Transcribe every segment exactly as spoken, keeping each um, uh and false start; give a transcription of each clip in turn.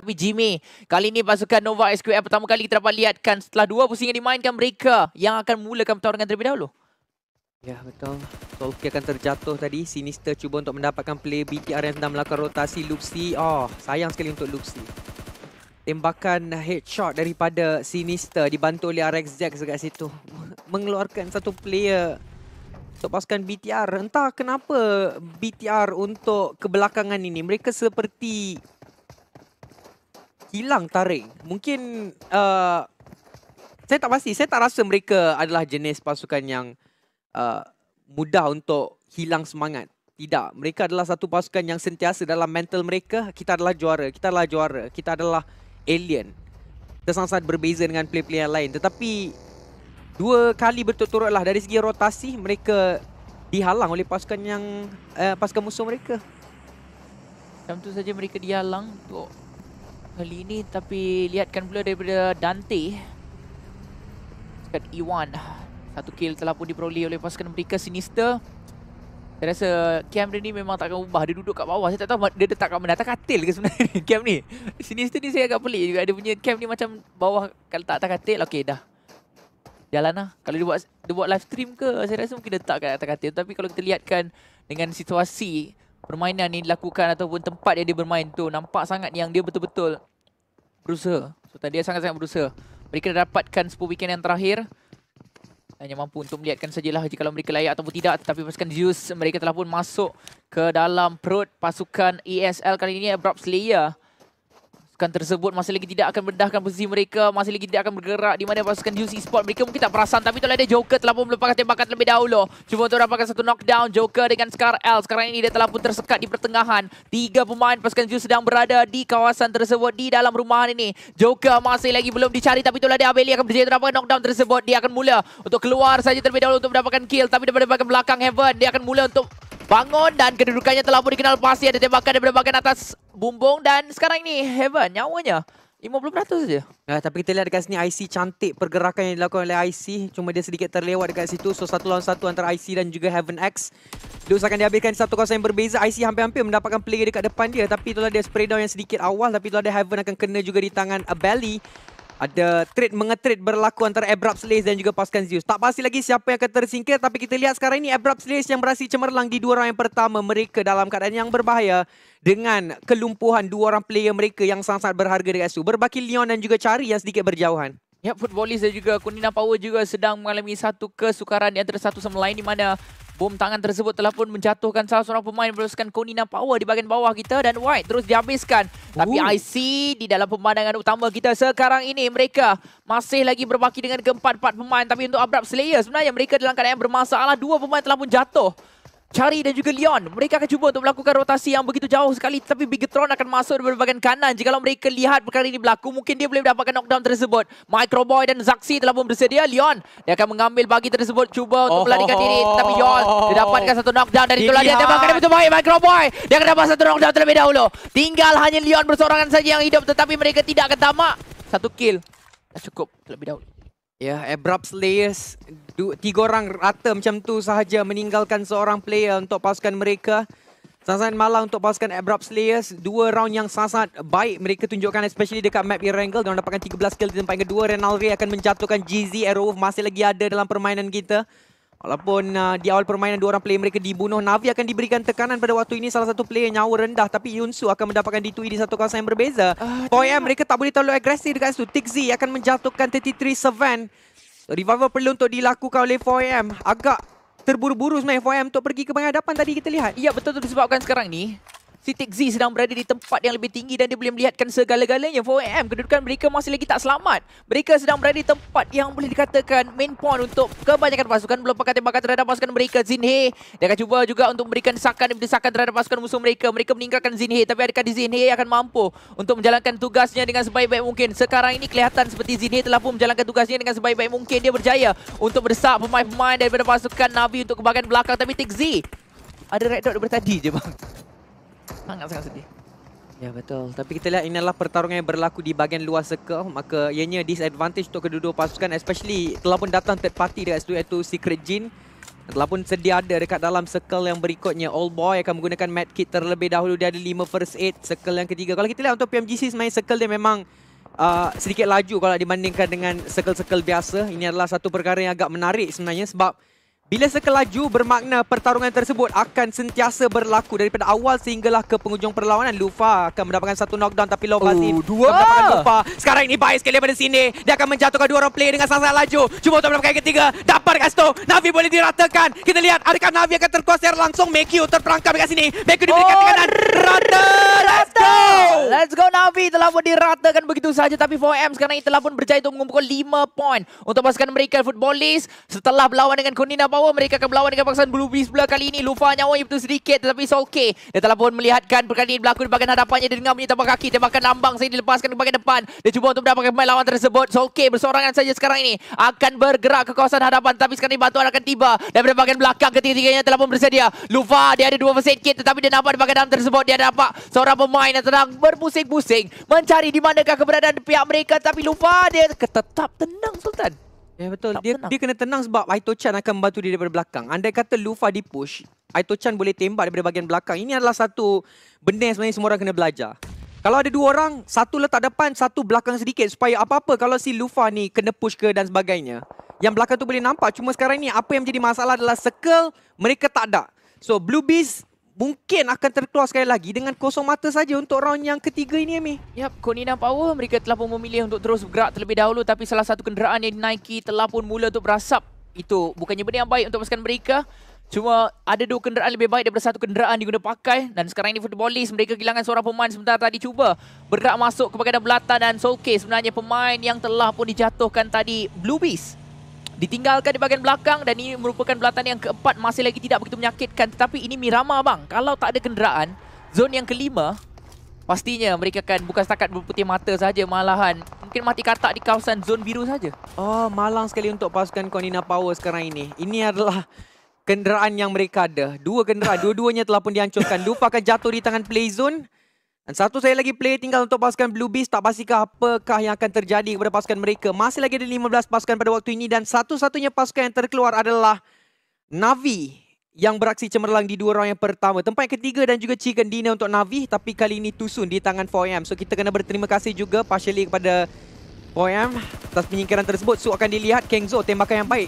Tapi Jimmy, kali ini pasukan Nova S Q L pertama kali kita dapat lihatkan setelah dua pusing yang dimainkan mereka yang akan mulakan pertarungan terlebih dahulu. Ya, betul. Solskjaer akan terjatuh tadi. Sinister cuba untuk mendapatkan player B T R yang sedang melakukan rotasi. Luxi, oh sayang sekali untuk Luxi. Tembakan headshot daripada Sinister dibantu oleh R X Z dekat situ. Mengeluarkan satu player untuk pasukan B T R. Entah kenapa B T R untuk kebelakangan ini mereka seperti hilang tarik. Mungkin uh, saya tak pasti. Saya tak rasa mereka adalah jenis pasukan yang uh, mudah untuk hilang semangat. Tidak. Mereka adalah satu pasukan yang sentiasa dalam mental mereka. Kita adalah juara. Kita adalah juara. Kita adalah alien. Kita sangat-sangat berbeza dengan player-player lain. Tetapi dua kali berturut-turut lah dari segi rotasi mereka dihalang oleh pasukan yang uh, pasukan musuh mereka. Macam tu saja mereka dihalang untuk kali ini. Tapi lihatkan pula daripada Dante dekat Iwan. Satu kill telah pun diperoleh oleh pasukan mereka Sinister. Saya rasa camp dia ni memang tak akan ubah. Dia duduk kat bawah. Saya tak tahu dia letak kat mana. Atas katil ke sebenarnya camp ni. Sinister ni saya agak pelik juga. Dia punya camp ni macam bawah kalau tak atas katil. Okey dah. Jalan lah. Kalau dia buat, dia buat live stream ke, saya rasa mungkin letak kat atas katil. Tapi kalau kita lihatkan dengan situasi permainan ni dilakukan ataupun tempat yang dia bermain tu, nampak sangat yang dia betul-betul berusaha. So tadi dia sangat-sangat berusaha. Mereka dah dapatkan sepuluh weekend yang terakhir. Hanya mampu untuk melihatkan sajalah jika mereka layak ataupun tidak. Tetapi pasukan Zeus mereka telah pun masuk ke dalam perut pasukan E S L kali ini, Abrupt Slayer. Pasukan tersebut masih lagi tidak akan mendahkan posisi mereka, masih lagi tidak akan bergerak di mana pasukan Zeus Esports mereka mungkin tak perasan. Tapi itulah dia Joker telah pun melepaskan tembakan terlebih dahulu. Cuba untuk dapatkan satu knockdown Joker dengan Scar L. Sekarang ini dia telah pun tersekat di pertengahan. Tiga pemain pasukan Zeus sedang berada di kawasan tersebut di dalam rumahan ini. Joker masih lagi belum dicari, tapi itulah dia Abeli akan berjaya untuk dapatkan knockdown tersebut. Dia akan mula untuk keluar saja terlebih dahulu untuk mendapatkan kill. Tapi daripada bahagian belakang Heaven dia akan mula untuk bangun dan kedudukannya telah pun dikenal pasti. Ada tembakan daripada bahagian atas bumbung dan sekarang ini Heaven nyawanya lima puluh peratus saja. Ya, tapi kita lihat dekat sini I C cantik pergerakan yang dilakukan oleh I C. Cuma dia sedikit terlewat dekat situ. So satu lawan satu antara I C dan juga Heaven X. Terus akan dihabiskan di satu kawasan yang berbeza. I C hampir-hampir mendapatkan player dekat depan dia. Tapi itulah dia spray down yang sedikit awal. Tapi itulah dia Heaven akan kena juga di tangan Abeli. Ada trade mengetrit berlaku antara Abrupt Slayer dan juga pasukan Zeus. Tak pasti lagi siapa yang akan tersingkir. Tapi kita lihat sekarang ini Abrupt Slayer yang berhasil cemerlang di dua round yang pertama. Mereka dalam keadaan yang berbahaya dengan kelumpuhan dua orang player mereka yang sangat-sangat berharga dekat situ. Berbaki Leon dan juga Chari yang sedikit berjauhan. Ya, Footballist dan juga Kunina Power juga sedang mengalami satu kesukaran di antara satu sama lain, di mana bom tangan tersebut telah pun menjatuhkan salah seorang pemain beruskan Kunina Power di bahagian bawah kita dan White terus dihabiskan. Ooh. Tapi I C di dalam pemandangan utama kita sekarang ini mereka masih lagi berbaki dengan keempat-empat pemain. Tapi untuk Abrupt Slayer sebenarnya mereka dalam keadaan yang bermasalah. Dua pemain telah pun jatuh. Chari dan juga Leon. Mereka akan cuba untuk melakukan rotasi yang begitu jauh sekali. Tapi Bigetron akan masuk dari bahagian kanan. Jikalau mereka lihat perkara ini berlaku, mungkin dia boleh mendapatkan knockdown tersebut. Microboy dan Zaxi telah pun bersedia. Leon, dia akan mengambil bagi tersebut. Cuba untuk oh, melarikan diri. Tapi Yol, dia dapatkan satu knockdown. Dan itulah dia tembakan yang betul baik. Microboy, dia akan dapat satu knockdown terlebih dahulu. Tinggal hanya Leon bersorangan saja yang hidup. Tetapi mereka tidak akan tamak. Satu kill. Dah cukup terlebih dahulu. Ya, Abrupt Slayers, tiga orang rata macam tu sahaja meninggalkan seorang player untuk pasukan mereka. Sangat-sangat malang untuk pasukan Abrupt Slayers. Dua round yang sangat baik mereka tunjukkan, especially dekat map Erangel. Mereka dapatkan tiga belas kill di tempat yang kedua. Renal Ray akan menjatuhkan G Z. Arrowwolf masih lagi ada dalam permainan kita. Walaupun uh, di awal permainan dua orang player mereka dibunuh. Navi akan diberikan tekanan pada waktu ini. Salah satu player nyawa rendah. Tapi Yunsu akan mendapatkan D two E di satu kawasan yang berbeza. Uh, four M mereka tak boleh terlalu agresif dekat situ. Tixi akan menjatuhkan tiga puluh tiga Savan. Revival perlu untuk dilakukan oleh four M. Agak terburu-buru sebenarnya four M untuk pergi ke bahagian hadapan tadi kita lihat. Ya, betul tu disebabkan sekarang ni si Tixi sedang berada di tempat yang lebih tinggi dan dia boleh melihatkan segala-galanya. four M, kedudukan mereka masih lagi tak selamat. Mereka sedang berada di tempat yang boleh dikatakan main point untuk kebanyakan pasukan. Belum pakai tembakan terhadap pasukan mereka. Zinhe, dia akan cuba juga untuk memberikan desakan dan desakan terhadap pasukan musuh mereka. Mereka meninggalkan Zinhe, tapi adakah Zinhe akan mampu untuk menjalankan tugasnya dengan sebaik-baik mungkin? Sekarang ini kelihatan seperti Zinhe telah pun menjalankan tugasnya dengan sebaik-baik mungkin. Dia berjaya untuk berdesak pemain-pemain daripada pasukan Navi untuk ke bahagian belakang. Tapi Tixi ada red dot daripada tadi je bang. Sangat-sangat sedih. Ya, betul. Tapi kita lihat ini adalah pertarungan yang berlaku di bahagian luar circle. Maka ianya disadvantage untuk kedua-dua pasukan. Especially telah pun datang third party dekat situ iaitu Secret Jin. Telah pun sedia ada dekat dalam circle yang berikutnya. All Boy akan menggunakan medkit terlebih dahulu. Dia ada lima first aid. Circle yang ketiga. Kalau kita lihat untuk P M G C sebenarnya circle dia memang uh, sedikit laju kalau dibandingkan dengan circle-circle biasa. Ini adalah satu perkara yang agak menarik sebenarnya sebab bila circle laju bermakna pertarungan tersebut akan sentiasa berlaku daripada awal sehinggalah ke penghujung perlawanan. Lufa akan mendapatkan satu knockdown tapi Low Vazif Oh, dua. mendapatkan Lufa. Sekarang ini baik sekali daripada sini. Dia akan menjatuhkan dua orang player dengan sangat laju. Cuba untuk mendapatkan yang ketiga. Dapat dekat situ. Navi boleh diratakan. Kita lihat adakah Navi akan terkuas secara langsung. Mekyu terperangkap dekat sini. Mekyu diberikan Oh, tekanan. Rata. Let's go. Let's go Navi telah pun diratakan begitu saja tapi four M sekarang ini telah pun berjaya untuk mengumpulkan lima poin untuk pasukan mereka Footballists. Setelah berlawan dengan Konina Power, mereka akan berlawan dengan pasukan Blue Beast pula kali ini. Lufa nyawanya betul sedikit tetapi Solke dia telah pun melihatkan perkara ini berlaku di bahagian hadapannya. Dia dengar bunyi tapak kaki, tembakan lambang saya dilepaskan ke bahagian depan. Dia cuba untuk mendapatkan pemain lawan tersebut. Solke bersorangan saja sekarang ini akan bergerak ke kawasan hadapan tapi sekarang ini bantuan akan tiba daripada bahagian belakang. Ketiga-tiganya telah pun bersedia. Lufa dia ada dua first aid kit tetapi dia nampak di bahagian dalam tersebut dia nampak seorang pemain yang sedang berpusing-pusing mencari di manakah keberadaan pihak mereka tapi Lufa dia tetap tenang Sultan. Ya betul. Tak Dia tenang. dia kena tenang sebab Aito-chan akan membantu dia daripada belakang. Andai kata Lufa di-push, Aito-chan boleh tembak daripada bahagian belakang. Ini adalah satu benda yang sebenarnya semua orang kena belajar. Kalau ada dua orang, satu letak depan, satu belakang sedikit supaya apa-apa kalau si Lufa ni kena push ke dan sebagainya. Yang belakang tu boleh nampak. Cuma sekarang ni apa yang menjadi masalah adalah circle mereka tak ada. So Blue Beast mungkin akan terkeluar sekali lagi dengan kosong mata saja untuk round yang ketiga ini, Ami. Yap, Konina Power mereka telah pun memilih untuk terus bergerak terlebih dahulu tapi salah satu kenderaan yang dinaiki telah pun mula untuk berasap. Itu bukannya benda yang baik untuk pasukan mereka. Cuma ada dua kenderaan lebih baik daripada satu kenderaan diguna pakai dan sekarang ini Footballists mereka kehilangan seorang pemain sebentar tadi cuba bergerak masuk ke bahagian belakang dan Solke sebenarnya pemain yang telah pun dijatuhkan tadi Blue Beast. Ditinggalkan di bahagian belakang dan ini merupakan belatan yang keempat masih lagi tidak begitu menyakitkan tetapi ini Miramar bang. Kalau tak ada kenderaan, zon yang kelima pastinya mereka akan bukan setakat berputih mata saja malahan mungkin mati katak di kawasan zon biru saja. Oh, malang sekali untuk pasukan Konina Power sekarang ini. Ini adalah kenderaan yang mereka ada. Dua kenderaan, dua-duanya telah pun dihancurkan. Lufa akan jatuh di tangan play zone. Dan satu saya lagi player tinggal untuk pasukan Blue Beast. Tak pastikah apakah yang akan terjadi kepada pasukan mereka. Masih lagi ada lima belas pasukan pada waktu ini. Dan satu-satunya pasukan yang terkeluar adalah Navi yang beraksi cemerlang di dua round yang pertama. Tempat yang ketiga dan juga chicken dinner untuk Navi. Tapi kali ini Tusun di tangan four M. So kita kena berterima kasih juga partially kepada four M atas penyingkiran tersebut. So akan dilihat Kengzo tembakan yang baik.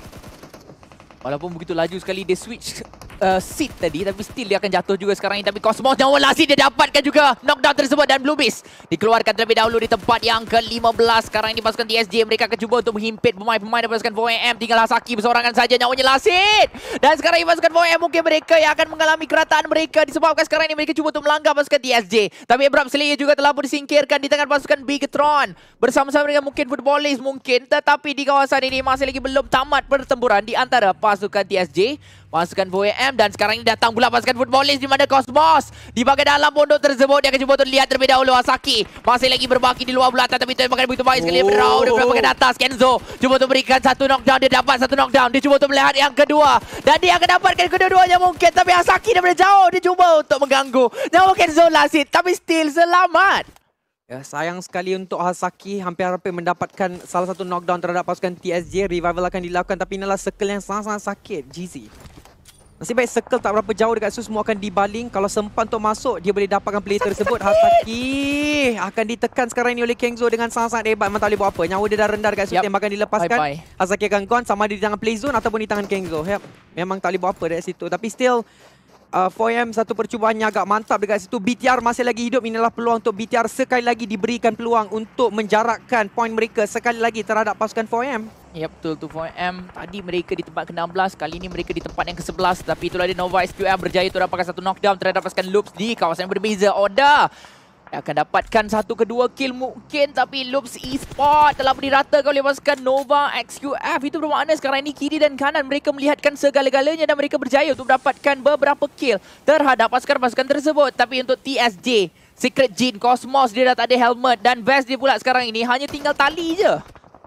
Walaupun begitu laju sekali dia switch uh, seat tadi tapi still dia akan jatuh juga sekarang ini tapi Cosmos nyawa lasi dia dapatkan juga knockdown tersebut dan Blue Beast dikeluarkan terlebih dahulu di tempat yang ke lima belas. Sekarang ini pasukan T S J mereka akan cuba untuk menghimpit pemain-pemain dari pasukan four M. Tinggal Hasaki bersorangan saja nyawanya lasit dan sekarang ini pasukan four M mungkin mereka yang akan mengalami kerataan mereka disebabkan sekarang ini mereka cuba untuk melanggar pasukan T S J tapi Abram Slayer juga telah pun disingkirkan di tangan pasukan Bigatron bersama-sama dengan mungkin Footballists mungkin tetapi di kawasan ini masih lagi belum tamat pertempuran di antara pasukan T S J pasukan four M dan sekarang ini datang pula pasukan Footballists di mana Cosmos di bahagian dalam pondok tersebut dia akan cuba untuk lihat terlebih dahulu. Hasaki masih lagi berbaki di luar belakang tapi tembakan begitu baik sekali Oh. berau daripada bahagian atas. Kenzo cuba untuk berikan satu knockdown, dia dapat satu knockdown, dia cuba untuk melihat yang kedua dan dia akan dapatkan kedua-duanya mungkin tapi Hasaki daripada jauh dia cuba untuk mengganggu nyawa Kenzo lasit tapi still selamat. Ya, sayang sekali untuk Hasaki hampir-hampir mendapatkan salah satu knockdown terhadap pasukan T S J. Revival akan dilakukan tapi inilah circle yang sangat-sangat sakit. G Z. Nasib baik circle tak berapa jauh dekat situ, semua akan dibaling. Kalau sempat untuk masuk, dia boleh dapatkan player tersebut. Hasaki akan ditekan sekarang ini oleh Kengzo dengan sangat-sangat hebat. Memang tak boleh buat apa. Nyawa dia dah rendah dekat situ, Yep. tembakan dilepaskan. Bye-bye. Hasaki akan gone sama ada di tangan play zone ataupun di tangan Kengzo. Yep. Memang tak boleh buat apa dekat situ. Tapi still, Uh, four M satu percubaannya agak mantap dekat situ. B T R masih lagi hidup. Inilah peluang untuk B T R sekali lagi diberikan peluang untuk menjarakkan poin mereka sekali lagi terhadap pasukan four M. Ya betul tu four M. Tadi mereka di tempat ke enam belas, kali ini mereka di tempat yang ke sebelas. Tapi itulah dia Nova S Q F berjaya untuk dapatkan satu knockdown terhadap pasukan Loops di kawasan yang berbeza. Oda dia akan dapatkan satu kedua kill mungkin tapi Loops Esport telah diratakan oleh pasukan Nova X Q F. Itu bermakna sekarang ini kiri dan kanan mereka melihatkan segala-galanya dan mereka berjaya untuk mendapatkan beberapa kill terhadap pasukan-pasukan tersebut. Tapi untuk T S J, Secret Jin, Cosmos dia dah tak ada helmet dan vest dia pula sekarang ini hanya tinggal tali je.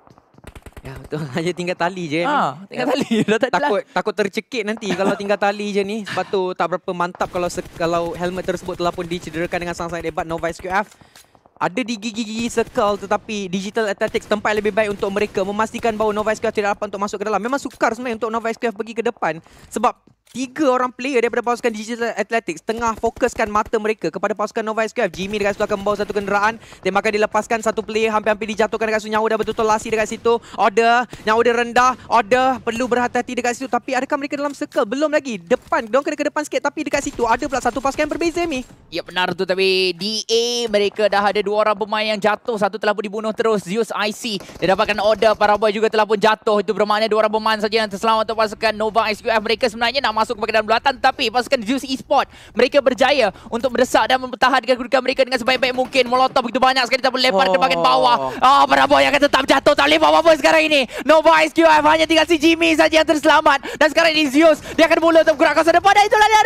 Ya betul, hanya tinggal tali je. Ha, tinggal tali dah tak ada. Takut takut tercekik nanti kalau tinggal tali je ni. Sebab tu tak berapa mantap kalau se- kalau helmet tersebut telah pun dicederakan dengan sangat-sangat hebat Nova S Q F. ada di gigi-gigi circle, tetapi Digital Athletics tempat yang lebih baik untuk mereka memastikan bahawa Nova S Q F tidak dapat untuk masuk ke dalam. Memang sukar sebenarnya untuk Nova S Q F pergi ke depan sebab tiga orang player daripada pasukan Digital Athletics tengah fokuskan mata mereka kepada pasukan Nova S Q F. Jimmy dekat situ akan membawa satu kenderaan. Tembakan dilepaskan, satu player hampir-hampir dijatuhkan dekat situ. Nyawa dah betul-betul lasi dekat situ. Order, nyawa dia rendah. Order, perlu berhati-hati dekat situ. Tapi adakah mereka dalam circle? Belum lagi. Depan, diorang kena ke depan sikit. Tapi dekat situ ada pula satu pasukan yang berbeza, Mi. Ya benar tu, tapi D A mereka dah ada dua orang pemain yang jatuh. Satu telah pun dibunuh terus. Zeus I C dia dapatkan order. Paraboy juga telah pun jatuh. Itu bermakna dua orang pemain saja yang terselamat untuk pasukan Nova S Q F. Mereka sebenarnya nak masuk ke dalam bulatan, tapi pasukan Zeus Esport mereka berjaya untuk mendesak dan mempertahankan kedudukan mereka dengan sebaik-baik mungkin. Molotov begitu banyak sekali tak boleh lempar Oh. ke bahagian bawah. Ah, Paraboy akan tetap jatuh. Tak boleh buat apa-apa sekarang ini. Nova S Q F hanya tinggal si Jimmy saja yang terselamat. Dan sekarang ini Zeus dia akan mula untuk bergerak ke depan. Dan itulah dia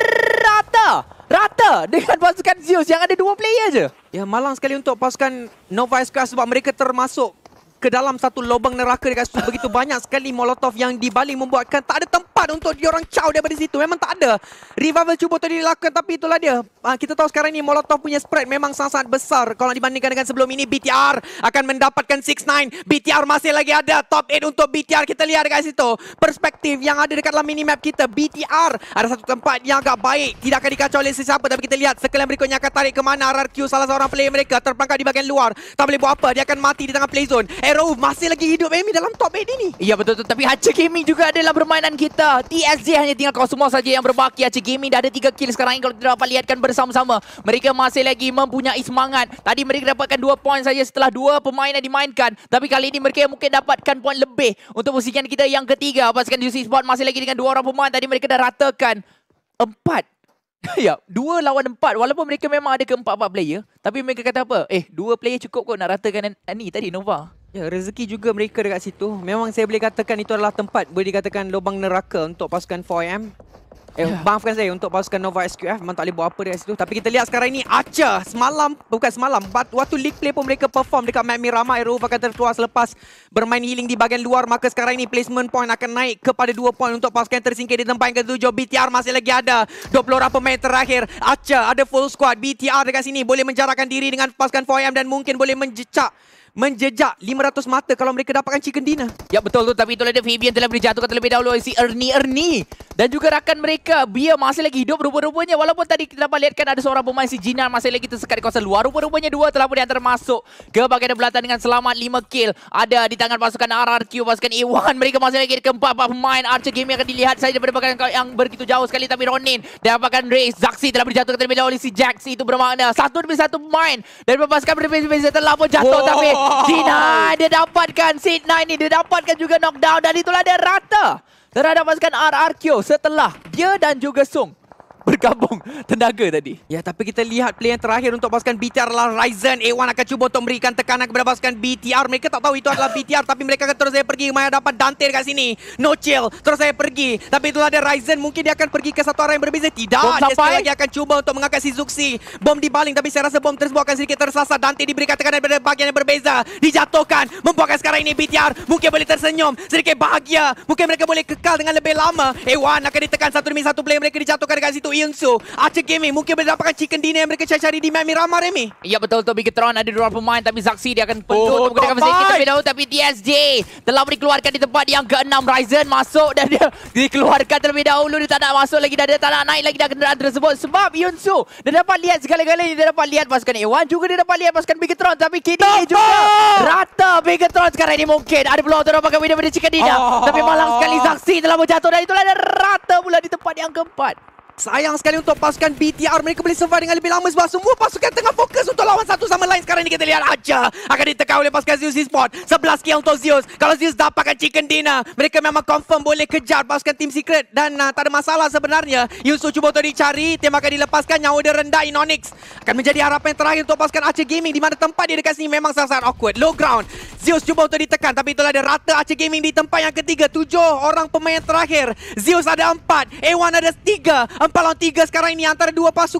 rata. Rata dengan pasukan Zeus yang ada dua player je. Ya, malang sekali untuk pasukan Nova S Q F sebab mereka termasuk ke dalam satu lubang neraka dekat situ. Begitu banyak sekali molotov yang dibaling membuatkan tak ada tempat untuk diorang caw daripada situ. Memang tak ada. Revival cuba untuk dilakukan, tapi itulah dia. Uh, kita tahu sekarang ni molotov punya spread memang sangat-sangat besar kalau dibandingkan dengan sebelum ini. B T R akan mendapatkan enam sembilan. B T R masih lagi ada. Top lapan untuk B T R. Kita lihat dekat situ. Perspektif yang ada dekat dalam minimap kita. B T R ada satu tempat yang agak baik. Tidak akan dikacau oleh sesiapa. Tapi kita lihat circle yang berikutnya akan tarik ke mana. R R Q salah seorang player mereka terperangkap di bahagian luar. Tak boleh buat apa. Dia akan mati di tengah play zone. Arrow masih lagi hidup Amy dalam top lapan ini. Ya betul tu, tapi Hacha Gaming juga adalah permainan kita. T S J hanya tinggal Cosmo saja yang berbaki. Hacha Gaming dah ada tiga kill sekarang ini kalau kita dapat lihatkan bersama-sama. Mereka masih lagi mempunyai semangat. Tadi mereka dapatkan dua poin saja setelah dua pemain yang dimainkan. Tapi kali ini mereka mungkin dapatkan poin lebih untuk posisikan kita yang ketiga. Pasukan U C Sport masih lagi dengan dua orang pemain. Tadi mereka dah ratakan empat. Ya, dua lawan empat. Walaupun mereka memang ada ke empat-empat player, tapi mereka kata apa? Eh, dua player cukup kok nak ratakan ni tadi Nova. Ya, rezeki juga mereka dekat situ. Memang saya boleh katakan itu adalah tempat boleh dikatakan lubang neraka untuk pasukan four A M. Eh, Ya. maafkan saya untuk pasukan Nova S Q F. Memang tak boleh buat apa dekat situ. Tapi kita lihat sekarang ini Archer semalam, bukan semalam, waktu League Play pun mereka perform dekat map Miramar. Aero akan terkeluar selepas bermain healing di bahagian luar. Maka sekarang ini placement point akan naik kepada dua point untuk pasukan yang tersingkir di tempat yang ketujuh. B T R masih lagi ada. dua puluh orang pemain terakhir. Archer ada full squad. B T R dekat sini boleh menjarakkan diri dengan pasukan four A M dan mungkin boleh menjejak menjejak lima ratus mata kalau mereka dapatkan chicken dinner. Ya betul tu, tapi itulah dia Fabian telah dijatuhkan terlebih dahulu oleh si Ernie Ernie dan juga rakan mereka. Bia masih lagi hidup rupa-rupanya, walaupun tadi kita dapat lihatkan ada seorang pemain si Jinan masih lagi tersekat di kawasan luar. Rupa-rupanya dua telah pun diantar masuk ke bahagian belakang dengan selamat. Lima kill ada di tangan pasukan R R Q, pasukan A one. Mereka masih lagi keempat pemain. Archer Gaming akan dilihat saja daripada bahagian yang begitu jauh sekali, tapi Ronin dapatkan race. Zaxi telah dijatuhkan terlebih dahulu oleh si Jaxi. Itu bermakna satu demi satu pemain dan pasukan berbeza-beza telah pun jatuh. Oh. Tapi Jinan dia dapatkan Sid nine ni, dia dapatkan juga knockdown dan itulah dia rata terhadap pasukan R R Q setelah dia dan juga Sung bergabung tenaga tadi. Ya, tapi kita lihat play yang terakhir untuk pasukan B T R adalah Ryzen. A one akan cuba untuk memberikan tekanan kepada pasukan B T R. Mereka tak tahu itu adalah B T R, tapi mereka akan terus saja pergi. Maya dapat Dante dekat sini. No chill. Terus saya pergi. Tapi itulah dia Ryzen. Mungkin dia akan pergi ke satu arah yang berbeza. Tidak. Bom Dia sampai. sekali lagi akan cuba untuk mengangkat si Zuxi. Bom dibaling, tapi saya rasa bom tersebut akan sedikit tersasar. Dante diberikan tekanan daripada bahagian yang berbeza. Dijatuhkan. Membuatkan sekarang ini B T R mungkin boleh tersenyum. Sedikit bahagia. Mungkin mereka boleh kekal dengan lebih lama. A one akan ditekan satu demi satu player mereka dijatuhkan dekat situ. Yunsu. Archer Gaming mungkin boleh dapatkan chicken dinner yang mereka cari-cari di map Miramar, Remy. Ya betul tu, Bigetron ada dua orang pemain, tapi Zaxi dia akan pendut Oh, untuk menggunakan top mesin kita five. terlebih dahulu. Tapi T S J telah dikeluarkan di tempat yang keenam. Ryzen masuk dan dia dikeluarkan terlebih dahulu. Dia tak nak masuk lagi, dah dia tak nak naik lagi dah kenderaan tersebut sebab Yunsu dia dapat lihat segala-galanya. Dia dapat lihat pasukan A one, juga dia dapat lihat pasukan Bigetron, tapi K D A Top juga five. rata. Bigetron sekarang ini mungkin ada peluang untuk dapatkan winner pada chicken dinner. Oh. Tapi malang sekali Zaxi telah berjatuh dan itulah dia rata pula di tempat yang keempat. Sayang sekali untuk pasukan B T R. Mereka boleh survive dengan lebih lama sebab semua pasukan tengah fokus untuk lawan satu sama lain. Sekarang ni kita lihat aja akan ditekan oleh pasukan Zeus Esport. sebelas kill untuk Zeus. Kalau Zeus dapatkan chicken dinner, mereka memang confirm boleh kejar pasukan Team Secret. Dan uh, tak ada masalah sebenarnya. Yusuf cuba untuk dicari. Tembakan dilepaskan. Nyawa dia rendah. Inonix akan menjadi harapan terakhir untuk pasukan Archer Gaming. Di mana tempat dia dekat sini memang sangat awkward. Low ground. Zeus cuba untuk ditekan. Tapi itulah dia rata Archer Gaming di tempat yang ketiga. Tujuh orang pemain terakhir. Zeus ada empat. A one ada tiga. Empat lawan tiga sekarang ini antara dua pasukan.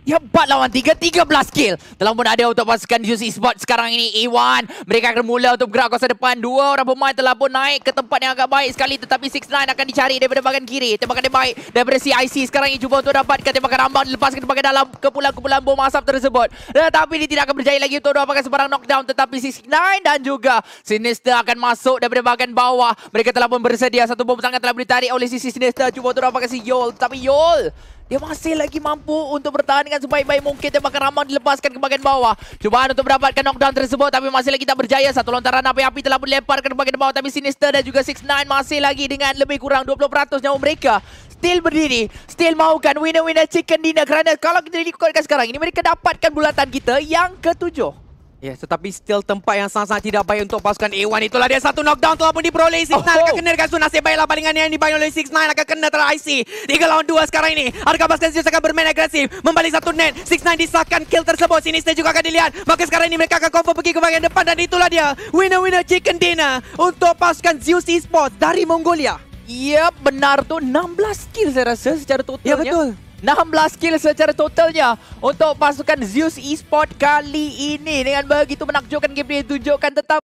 Hebat lawan tiga, tiga belas kill. Telah pun ada untuk pasukan Zeus Esports sekarang ini. Iwan, mereka akan mula untuk bergerak kawasan depan. Dua orang pemain telah pun naik ke tempat yang agak baik sekali. Tetapi enam sembilan akan dicari daripada bahagian kiri. Tembakan dia baik daripada C I C. Sekarang ini cuba untuk dapatkan tembakan rambang. Dilepaskan ke bahagian dalam kepulan-kepulan bom asap tersebut. Tetapi dia tidak akan berjaya lagi untuk dapatkan sebarang knockdown. Tetapi enam sembilan dan juga Sinister akan masuk daripada bahagian bawah. Mereka telah pun bersedia. Satu bom tangan telah ditarik oleh sisi Sinister. Cuba untuk dapatkan si Yol. Tetapi Yol, dia masih lagi mampu untuk bertahan dengan sebaik-baik mungkin. Tembakan rambang dilepaskan ke bahagian bawah. Cubaan untuk mendapatkan knockdown tersebut, tapi masih lagi tak berjaya. Satu lontaran api-api telah pun dilemparkan ke bahagian bawah. Tapi Sinister dan juga enam sembilan masih lagi dengan lebih kurang dua puluh peratus nyawa mereka. Still berdiri, still mahukan winner-winner chicken dinner. Kerana kalau kita lihatkan sekarang ini, mereka dapatkan bulatan kita yang ketujuh. Ya, yes, tetapi still tempat yang sangat-sangat tidak baik untuk pasukan A one. Itulah dia satu knockdown telah pun diperoleh. enam sembilan Oh. akan kena dekat Sun. Nasib baiklah palingan yang dibayar oleh enam sembilan akan kena telah I C. tiga lawan dua sekarang ini. Adakah pasukan Zeus akan bermain agresif? Membalik satu net. enam sembilan disahkan kill tersebut. Sinister juga akan dilihat. Maka sekarang ini mereka akan confirm pergi ke bahagian depan. Dan itulah dia winner-winner chicken dinner untuk pasukan Zeus Esports dari Mongolia. Yep, benar tu. enam belas kill saya rasa secara totalnya. Ya, betul. enam belas kill secara totalnya untuk pasukan Zeus Esports kali ini. Dengan begitu menakjubkan gameplay yang ditunjukkan, tetap